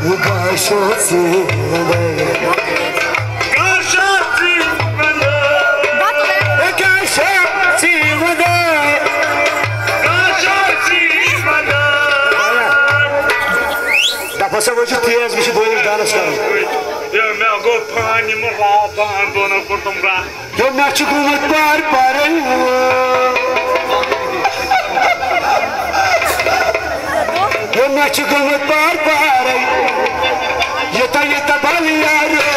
Você vai de teus, bicho boi de danas, cara. Eu me agopani morrava, andona por tombrar. Eu me ativo no para eu me ativo no para eu tá baleado.